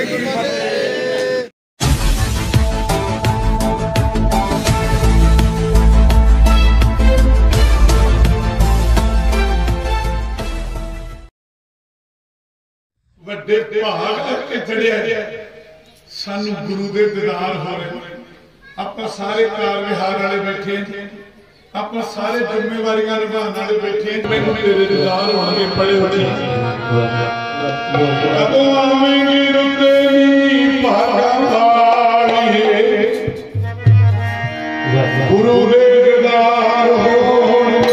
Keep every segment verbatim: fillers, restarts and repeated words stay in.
ਵੱਡੇ ਭਾਗ ਅੱਗੇ ਚੜਿਆ ਸਾਨੂੰ ਗੁਰੂ ਦੇ ਦੀਦਾਰ ਹੋ ਰਹੇ। ਆਪਾਂ ਸਾਰੇ ਕਾਰ ਵਿਹਾਰ ਵਾਲੇ ਬੈਠੇ, ਆਪਾਂ ਸਾਰੇ ਜ਼ਿੰਮੇਵਾਰੀਆਂ ਨਿਭਾਉਣ ਵਾਲੇ ਬੈਠੇ। ਮੈਨੂੰ ਤੇਰੇ ਦੀਦਾਰ ਹੋਣਗੇ ਪੜੇ ਹੋਏ। ਕਦੋਂ ਆਵੇਂਗੀ ਰੁੱਤੇ ਨੀ ਭਾਗਾਂ ਵਾਲੀਏ, ਗੁਰੂ ਦੇ ਦੀਦਾਰ ਹੋਣਗੇ।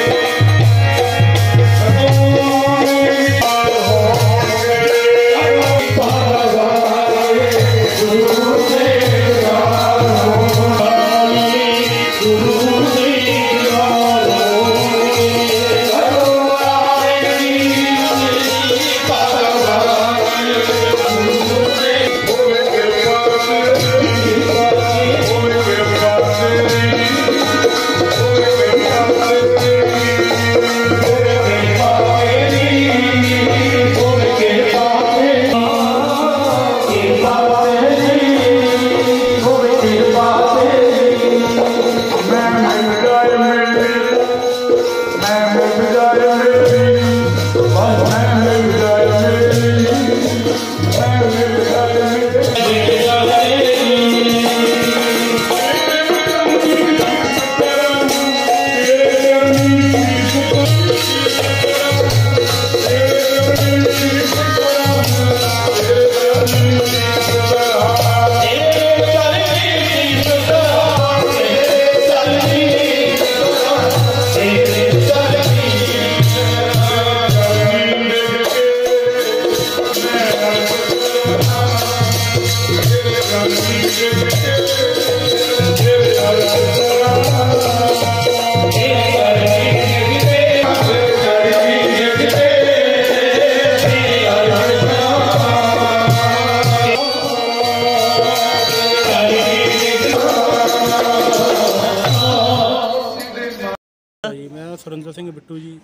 सुरिंदर सिंह बिट्टू जी।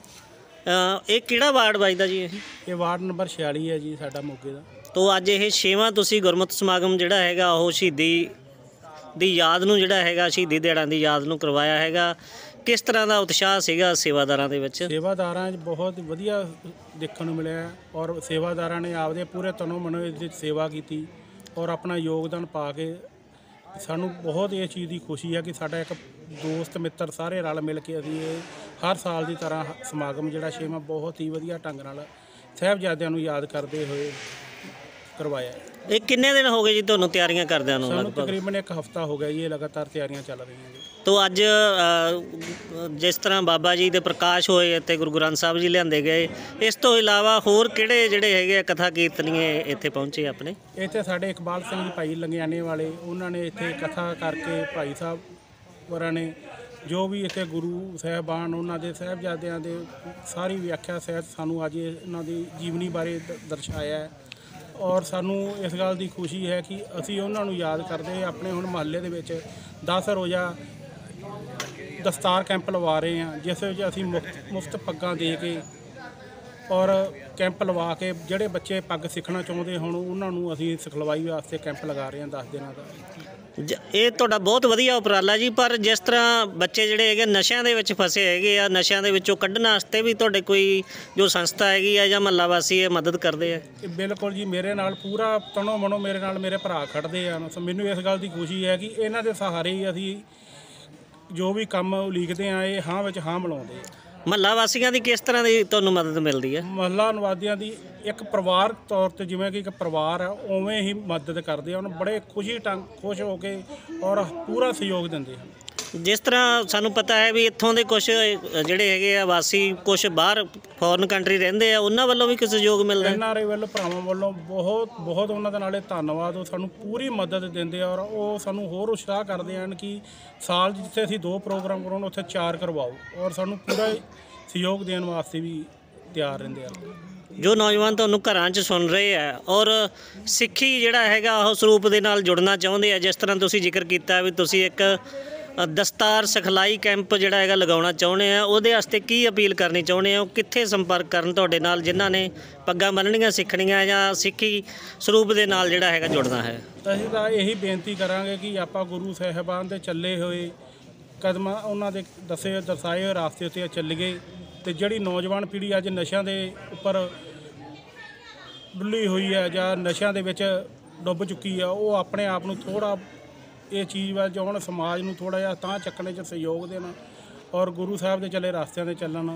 ਇਹ ਕਿਹੜਾ ਵਾਰਡ ਵੱਜਦਾ ਜੀ? ਇਹ ਇਹ ਵਾਰਡ ਨੰਬਰ छियाली है जी साडा मोगे ਦਾ। ਤੋ ਅੱਜ ਇਹ ਛੇਵਾਂ ਤੁਸੀਂ ਗੁਰਮਤਿ ਸਮਾਗਮ ਜਿਹੜਾ ਹੈਗਾ ਉਹ ਸ਼ਹੀਦੀ ਦੀ ਯਾਦ ਨੂੰ ਜਿਹੜਾ ਹੈਗਾ ਸ਼ਹੀਦੀ ਦਿਹਾੜਿਆਂ ਦੀ ਯਾਦ ਨੂੰ ਕਰਵਾਇਆ ਹੈਗਾ। ਕਿਸ ਤਰ੍ਹਾਂ ਦਾ ਉਤਸ਼ਾਹ ਸੀਗਾ ਸੇਵਾਦਾਰਾਂ ਦੇ ਵਿੱਚ? ਸੇਵਾਦਾਰਾਂ 'ਚ ਬਹੁਤ ਵਧੀਆ ਦੇਖਣ ਨੂੰ ਮਿਲਿਆ ਔਰ ਸੇਵਾਦਾਰਾਂ ਨੇ ਆਪਦੇ ਪੂਰੇ ਤਨੋਂ ਮਨੋਂ ਇਸ ਦੀ ਸੇਵਾ ਕੀਤੀ ਔਰ ਆਪਣਾ ਯੋਗਦਾਨ ਪਾ ਕੇ ਸਾਨੂੰ ਬਹੁਤ ਇਸ ਚੀਜ਼ ਦੀ ਖੁਸ਼ੀ ਹੈ ਕਿ ਸਾਡਾ ਇੱਕ ਦੋਸਤ ਮਿੱਤਰ ਸਾਰੇ ਰਲ ਮਿਲ ਕੇ ਅਸੀਂ ਇਹ ਹਰ ਸਾਲ ਦੀ ਤਰ੍ਹਾਂ ਸਮਾਗਮ ਜਿਹੜਾ ਛੇਵਾਂ ਬਹੁਤ ਹੀ ਵਧੀਆ ਢੰਗ ਨਾਲ ਸਾਹਿਬਜ਼ਾਦਿਆਂ ਨੂੰ ਯਾਦ ਕਰਦੇ ਹੋਏ ਕਰਵਾਇਆ। ਇਹ ਕਿੰਨੇ ਦਿਨ ਹੋ ਗਏ ਜੀ ਤੁਹਾਨੂੰ ਤਿਆਰੀਆਂ ਕਰਦਿਆਂ ਨੂੰ? ਸਾਨੂੰ ਤਕਰੀਬਨ ਇੱਕ ਹਫ਼ਤਾ ਹੋ ਗਿਆ ਜੀ, ਇਹ ਲਗਾਤਾਰ ਤਿਆਰੀਆਂ ਚੱਲ ਰਹੀਆਂ ਜੀ। ਤੋ ਅੱਜ ਜਿਸ ਤਰ੍ਹਾਂ ਬਾਬਾ ਜੀ ਦੇ ਪ੍ਰਕਾਸ਼ ਹੋਏ ਅਤੇ ਗੁਰੂ ਗ੍ਰੰਥ ਸਾਹਿਬ ਜੀ ਲਿਆਂਦੇ ਗਏ, ਇਸ ਤੋਂ ਇਲਾਵਾ ਹੋਰ ਕਿਹੜੇ ਜਿਹੜੇ ਹੈਗੇ ਆ ਕਥਾ ਕੀਰਤਨੀਏ ਇੱਥੇ ਪਹੁੰਚੇ ਆਪਣੇ? ਇੱਥੇ ਸਾਡੇ ਇਕਬਾਲ ਸਿੰਘ ਜੀ ਭਾਈ ਲੰਗਿਆਣੇ ਵਾਲੇ, ਉਹਨਾਂ ਨੇ ਇੱਥੇ ਕਥਾ ਕਰਕੇ ਭਾਈ ਸਾਹਿਬ ਹੋਰਾਂ ਨੇ ਜੋ ਵੀ ਇੱਥੇ ਗੁਰੂ ਸਾਹਿਬਾਨ ਉਹਨਾਂ ਦੇ ਸਾਹਿਬਜ਼ਾਦਿਆਂ ਦੇ ਸਾਰੀ ਵਿਆਖਿਆ ਸਹਿਤ ਸਾਨੂੰ ਅੱਜ ਇਹਨਾਂ ਦੀ ਜੀਵਨੀ ਬਾਰੇ ਦਰਸਾਇਆ ਹੈ ਔਰ ਸਾਨੂੰ ਇਸ ਗੱਲ ਦੀ ਖੁਸ਼ੀ ਹੈ ਕਿ ਅਸੀਂ ਉਹਨਾਂ ਨੂੰ ਯਾਦ ਕਰਦੇ ਆਪਣੇ ਹੁਣ ਮੁਹੱਲੇ ਦੇ ਵਿੱਚ ਦਸ ਰੋਜ਼ਾ ਦਸਤਾਰ ਕੈਂਪ ਲਵਾ ਰਹੇ ਹਾਂ, ਜਿਸ ਵਿੱਚ ਅਸੀਂ ਮੁਫਤ ਮੁਫਤ ਪੱਗਾਂ ਦੇ ਕੇ ਔਰ ਕੈਂਪ ਲਵਾ ਕੇ ਜਿਹੜੇ ਬੱਚੇ ਪੱਗ ਸਿੱਖਣਾ ਚਾਹੁੰਦੇ ਹੁਣ ਉਹਨਾਂ ਨੂੰ ਅਸੀਂ ਸਿਖਲਾਈ ਵਾਸਤੇ ਕੈਂਪ ਲਗਾ ਰਹੇ ਹਾਂ ਦਸ ਦਿਨਾਂ ਦਾ। ਇਹ ਤੁਹਾਡਾ ਬਹੁਤ ਵਧੀਆ ਉਪਰਾਲਾ ਜੀ। ਪਰ ਜਿਸ ਤਰ੍ਹਾਂ ਬੱਚੇ ਜਿਹੜੇ ਹੈਗੇ ਨਸ਼ਿਆਂ ਦੇ ਵਿੱਚ ਫਸੇ ਹੈਗੇ ਆ, ਨਸ਼ਿਆਂ ਦੇ ਵਿੱਚੋਂ ਕੱਢਣ ਵਾਸਤੇ ਵੀ ਤੁਹਾਡੇ ਕੋਈ ਜੋ ਸੰਸਥਾ ਹੈਗੀ ਆ ਜਾਂ ਮਹੱਲਾ ਵਾਸੀ ਇਹ ਮਦਦ ਕਰਦੇ ਆ? ਬਿਲਕੁਲ ਜੀ, ਮੇਰੇ ਨਾਲ ਪੂਰਾ ਤਨੋਂ ਮਨੋਂ ਮੇਰੇ ਨਾਲ ਮੇਰੇ ਭਰਾ ਖੜਦੇ ਆ। ਮੈਨੂੰ ਇਸ ਗੱਲ ਦੀ ਖੁਸ਼ੀ ਹੈ ਕਿ ਇਹਨਾਂ ਦੇ ਸਹਾਰੇ ਹੀ ਅਸੀਂ ਜੋ ਵੀ ਕੰਮ ਉਲੀਕਦੇ ਆ ਇਹ ਹਾਂ ਵਿੱਚ ਹਾਂ ਮਿਲਾਉਂਦੇ ਆ। ਮਹੱਲਾ ਵਾਸੀਆਂ ਦੀ ਕਿਸ ਤਰ੍ਹਾਂ ਦੀ ਤੁਹਾਨੂੰ ਮਦਦ ਮਿਲਦੀ ਹੈ? ਮਹੱਲਾ ਨਿਵਾਸੀਆਂ ਦੀ ਇੱਕ ਪਰਿਵਾਰ ਤੌਰ 'ਤੇ ਜਿਵੇਂ ਕਿ ਇੱਕ ਪਰਿਵਾਰ ਆ ਉਵੇਂ ਹੀ ਮਦਦ ਕਰਦੇ ਹਨ, ਬੜੇ ਖੁਸ਼ੀ ਢੰਗ ਖੁਸ਼ ਹੋ ਕੇ ਔਰ ਪੂਰਾ ਸਹਿਯੋਗ ਦਿੰਦੇ ਹਨ। ਜਿਸ ਤਰ੍ਹਾਂ ਸਾਨੂੰ ਪਤਾ ਹੈ ਵੀ ਇੱਥੋਂ ਦੇ ਕੁਛ ਜਿਹੜੇ ਹੈਗੇ ਆ ਵਾਸੀ ਕੁਛ ਬਾਹਰ ਫੋਰਨ ਕੰਟਰੀ ਰਹਿੰਦੇ ਆ, ਉਹਨਾਂ ਵੱਲੋਂ ਵੀ ਕੁਛ ਸਹਿਯੋਗ ਮਿਲਦਾ? ਐਨ ਆਰ ਆਈ ਵੱਲੋਂ ਭਰਾਵਾਂ ਵੱਲੋਂ ਬਹੁਤ ਬਹੁਤ ਉਹਨਾਂ ਦੇ ਨਾਲੇ ਧੰਨਵਾਦ। ਉਹ ਸਾਨੂੰ ਪੂਰੀ ਮਦਦ ਦਿੰਦੇ ਆ ਔਰ ਉਹ ਸਾਨੂੰ ਹੋਰ ਉਤਸ਼ਾਹ ਕਰਦੇ ਹਨ ਕਿ ਸਾਲ ਜਿੱਥੇ ਅਸੀਂ ਦੋ ਪ੍ਰੋਗਰਾਮ ਕਰਾਉਣ ਉੱਥੇ ਚਾਰ ਕਰਵਾਓ ਔਰ ਸਾਨੂੰ ਪੂਰਾ ਸਹਿਯੋਗ ਦੇਣ ਵਾਸਤੇ ਵੀ ਤਿਆਰ ਰਹਿੰਦੇ ਆ। ਜੋ ਨੌਜਵਾਨ ਤੁਹਾਨੂੰ ਘਰਾਂ 'ਚ ਸੁਣ ਰਹੇ ਆ ਔਰ ਸਿੱਖੀ ਜਿਹੜਾ ਹੈਗਾ ਉਹ ਸਰੂਪ ਦੇ ਨਾਲ ਜੁੜਨਾ ਚਾਹੁੰਦੇ ਆ, ਜਿਸ ਤਰ੍ਹਾਂ ਤੁਸੀਂ ਜ਼ਿਕਰ ਕੀਤਾ ਵੀ ਤੁਸੀਂ ਇੱਕ ਦਸਤਾਰ ਸਿਖਲਾਈ ਕੈਂਪ ਜਿਹੜਾ ਹੈਗਾ ਲਗਾਉਣਾ ਚਾਹੁੰਦੇ ਆ, ਉਹਦੇ ਵਾਸਤੇ ਕੀ ਅਪੀਲ ਕਰਨੀ ਚਾਹੁੰਦੇ ਹੋ? ਕਿੱਥੇ ਸੰਪਰਕ ਕਰਨ ਤੁਹਾਡੇ ਨਾਲ ਜਿਨ੍ਹਾਂ ਨੇ ਪੱਗਾਂ ਬੰਨ੍ਹਣੀਆਂ ਸਿੱਖਣੀਆਂ ਜਾਂ ਸਿੱਖੀ ਸਰੂਪ ਦੇ ਨਾਲ ਜਿਹੜਾ ਹੈਗਾ ਜੁੜਨਾ ਹੈ? ਅਸੀਂ ਤਾਂ ਇਹੀ ਬੇਨਤੀ ਕਰਾਂਗੇ ਕਿ ਆਪਾਂ ਗੁਰੂ ਸਾਹਿਬਾਨ ਦੇ ਚੱਲੇ ਹੋਏ ਕਦਮਾਂ, ਉਹਨਾਂ ਦੇ ਦੱਸੇ ਦਰਸਾਏ ਹੋਏ ਰਾਸਤੇ ਉੱਤੇ ਚੱਲੀਏ। ਅਤੇ ਜਿਹੜੀ ਨੌਜਵਾਨ ਪੀੜ੍ਹੀ ਅੱਜ ਨਸ਼ਿਆਂ ਦੇ ਉੱਪਰ ਡੁੱਲੀ ਹੋਈ ਹੈ ਜਾਂ ਨਸ਼ਿਆਂ ਦੇ ਵਿੱਚ ਡੁੱਬ ਚੁੱਕੀ ਆ, ਉਹ ਆਪਣੇ ਆਪ ਨੂੰ ਥੋੜ੍ਹਾ ਇਹ ਚੀਜ਼ ਵਾ ਜੋ ਹੁਣ ਸਮਾਜ ਨੂੰ ਥੋੜ੍ਹਾ ਜਿਹਾ ਤਾਂ ਚੱਕਣੇ 'ਚ ਸਹਿਯੋਗ ਦੇਣਾ ਔਰ ਗੁਰੂ ਸਾਹਿਬ ਦੇ ਚੱਲੇ ਰਸਤਿਆਂ 'ਤੇ ਚੱਲਣ।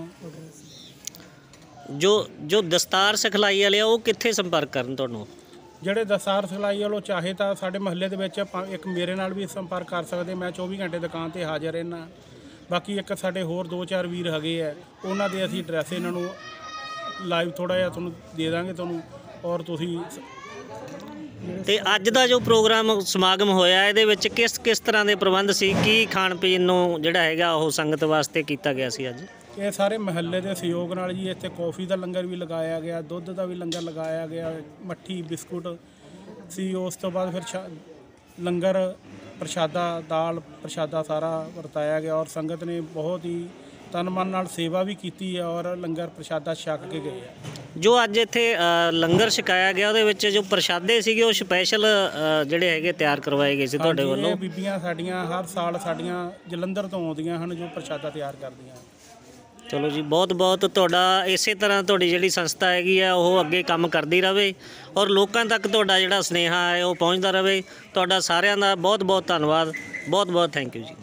ਜੋ ਜੋ ਦਸਤਾਰ ਸਿਖਲਾਈ ਵਾਲੇ ਆ ਉਹ ਕਿੱਥੇ ਸੰਪਰਕ ਕਰਨ ਤੁਹਾਨੂੰ? ਜਿਹੜੇ ਦਸਤਾਰ ਸਿਖਲਾਈ ਵਾਲੋ ਚਾਹੇ ਤਾਂ ਸਾਡੇ ਮਹੱਲੇ ਦੇ ਵਿੱਚ ਇੱਕ ਮੇਰੇ ਨਾਲ ਵੀ ਸੰਪਰਕ ਕਰ ਸਕਦੇ, ਮੈਂ ਚੌਵੀ ਘੰਟੇ ਦੁਕਾਨ 'ਤੇ ਹਾਜ਼ਰ ਰਹਿਣਾ। ਬਾਕੀ ਇੱਕ ਸਾਡੇ ਹੋਰ ਦੋ ਚਾਰ ਵੀਰ ਹੈਗੇ ਆ, ਉਹਨਾਂ ਦੇ ਅਸੀਂ ਐਡਰੈਸ ਇਹਨਾਂ ਨੂੰ ਲਾਈਵ ਥੋੜ੍ਹਾ ਜਿਹਾ ਤੁਹਾਨੂੰ ਦੇ ਦਾਂਗੇ ਤੁਹਾਨੂੰ, ਔਰ ਤੁਸੀਂ। ਤੇ ਅੱਜ ਦਾ ਜੋ ਪ੍ਰੋਗਰਾਮ ਸਮਾਗਮ ਹੋਇਆ ਇਹਦੇ ਵਿੱਚ ਕਿਸ ਕਿਸ ਤਰ੍ਹਾਂ ਦੇ ਪ੍ਰਬੰਧ ਸੀ? ਕੀ ਖਾਣ ਪੀਣ ਨੂੰ ਜਿਹੜਾ ਹੈਗਾ ਉਹ ਸੰਗਤ ਵਾਸਤੇ ਕੀਤਾ ਗਿਆ ਸੀ ਅੱਜ? ਇਹ ਸਾਰੇ ਮਹੱਲੇ ਦੇ ਸਹਿਯੋਗ ਨਾਲ ਜੀ ਇੱਥੇ ਕੌਫੀ ਦਾ ਲੰਗਰ ਵੀ ਲਗਾਇਆ ਗਿਆ, ਦੁੱਧ ਦਾ ਵੀ ਲੰਗਰ ਲਗਾਇਆ ਗਿਆ, ਮੱਠੀ ਬਿਸਕੁਟ ਸੀ। ਉਸ ਤੋਂ ਬਾਅਦ ਫਿਰ ਲੰਗਰ ਪ੍ਰਸ਼ਾਦਾ ਦਾਲ ਪ੍ਰਸ਼ਾਦਾ ਸਾਰਾ ਵਰਤਾਇਆ ਗਿਆ ਔਰ ਸੰਗਤ ਨੇ ਬਹੁਤ ਹੀ ਤਨ ਮਨ ਨਾਲ ਸੇਵਾ ਵੀ ਕੀਤੀ ਹੈ ਔਰ ਲੰਗਰ ਪ੍ਰਸ਼ਾਦਾ ਛਕ ਕੇ ਗਏ ਆ। ਜੋ ਅੱਜ ਇੱਥੇ ਲੰਗਰ ਛਕਾਇਆ ਗਿਆ ਉਹਦੇ ਵਿੱਚ ਜੋ ਪ੍ਰਸ਼ਾਦੇ ਸੀਗੇ ਉਹ ਸਪੈਸ਼ਲ ਜਿਹੜੇ ਹੈਗੇ ਤਿਆਰ ਕਰਵਾਏ ਗਏ ਸੀ ਤੁਹਾਡੇ ਵੱਲੋਂ? ਇਹ ਬੀਬੀਆਂ ਸਾਡੀਆਂ ਹਰ ਸਾਲ ਸਾਡੀਆਂ ਜਲੰਧਰ ਤੋਂ ਆਉਂਦੀਆਂ ਹਨ ਜੋ ਪ੍ਰਸ਼ਾਦਾ ਤਿਆਰ ਕਰਦੀਆਂ। ਚਲੋ ਜੀ, ਬਹੁਤ ਬਹੁਤ ਤੁਹਾਡਾ ਇਸੇ ਤਰ੍ਹਾਂ ਤੁਹਾਡੀ ਜਿਹੜੀ ਸੰਸਥਾ ਹੈਗੀ ਆ ਉਹ ਅੱਗੇ ਕੰਮ ਕਰਦੀ ਰਹੇ ਔਰ ਲੋਕਾਂ ਤੱਕ ਤੁਹਾਡਾ ਜਿਹੜਾ ਸੁਨੇਹਾ ਹੈ ਉਹ ਪਹੁੰਚਦਾ ਰਹੇ। ਤੁਹਾਡਾ ਸਾਰਿਆਂ ਦਾ ਬਹੁਤ ਬਹੁਤ ਧੰਨਵਾਦ, ਬਹੁਤ ਬਹੁਤ ਥੈਂਕ ਯੂ ਜੀ।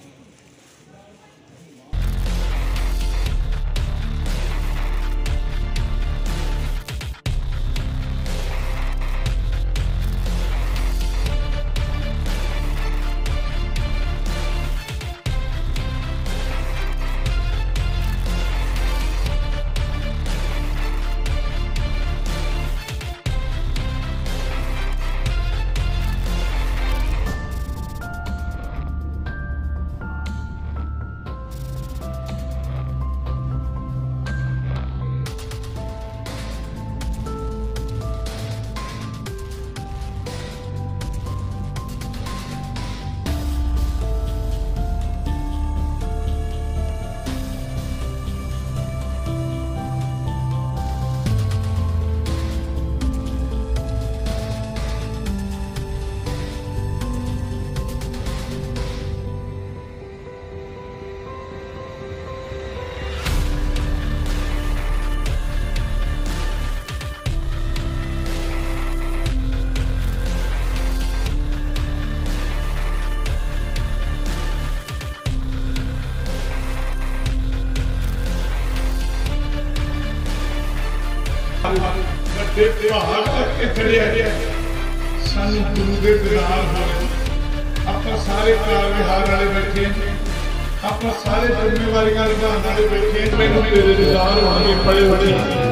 ਵੱਡੇ ਪਹਾੜ ਤੱਕ ਕੇ ਚੜਿਆ ਸਾਨੂੰ ਗੁਰੂ ਦੇ ਦੀਦਾਰ ਹੋਏ। ਆਪਾਂ ਸਾਰੇ ਕਾਰ ਵਿਹਾਰ ਵਾਲੇ ਬੈਠੇ, ਆਪਾਂ ਸਾਰੇ ਜ਼ਿੰਮੇਵਾਰੀਆਂ ਨਿਭਾਉਣ ਵਾਲੇ ਬੈਠੇ। ਮੈਨੂੰ ਤੇਰੇ ਦੀਦਾਰ ਹੋਣਗੇ ਬੜੇ ਬੜੇ।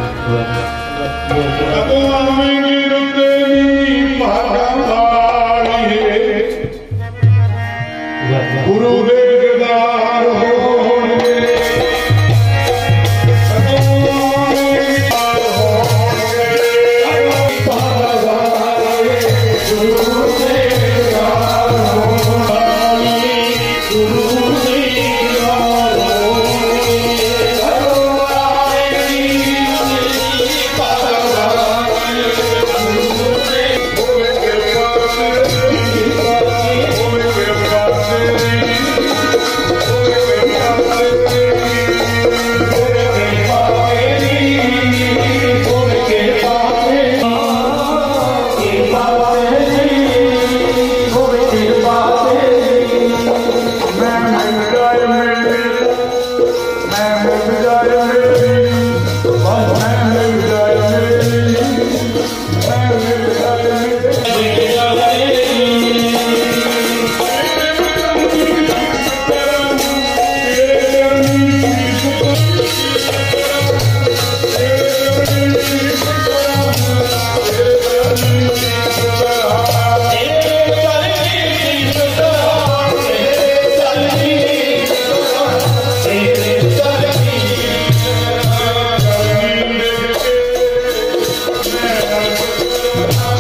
ਕਦੋਂ ਆਵੇਂਗੀ ਰੁੱਤੇਰੀ ਭਾਗਾਂ ਵਾਲੀਏ, ਗੁਰੂ ਦੇ ਦੀਦਾਰ ਹੋਣਗੇ।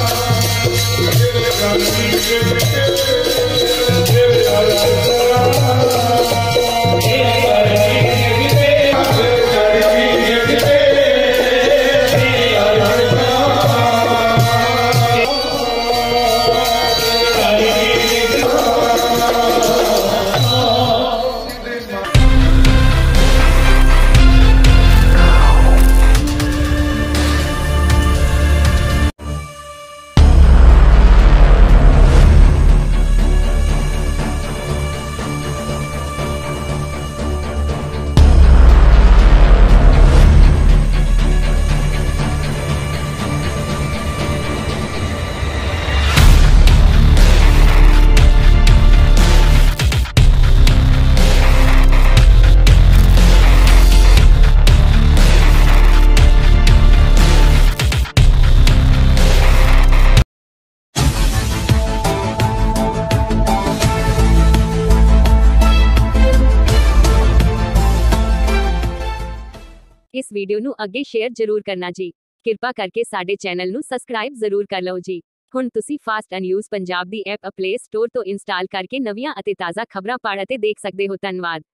Thank you. ਇਸ ਵੀਡੀਓ ਨੂੰ ਅੱਗੇ ਸ਼ੇਅਰ ਜ਼ਰੂਰ ਕਰਨਾ ਜੀ। ਕਿਰਪਾ ਕਰਕੇ ਸਾਡੇ ਚੈਨਲ ਨੂੰ ਸਬਸਕ੍ਰਾਈਬ ਜ਼ਰੂਰ ਕਰ ਲਓ ਜੀ। ਹੁਣ ਤੁਸੀਂ ਫਾਸਟ ਨਿਊਜ਼ ਪੰਜਾਬ ਦੀ ਐਪ ਪਲੇ ਸਟੋਰ ਤੋਂ ਇੰਸਟਾਲ ਕਰਕੇ ਨਵੀਆਂ ਅਤੇ ਤਾਜ਼ਾ ਖਬਰਾਂ ਪੜ੍ਹ ਅਤੇ ਦੇਖ ਸਕਦੇ ਹੋ। ਧੰਨਵਾਦ।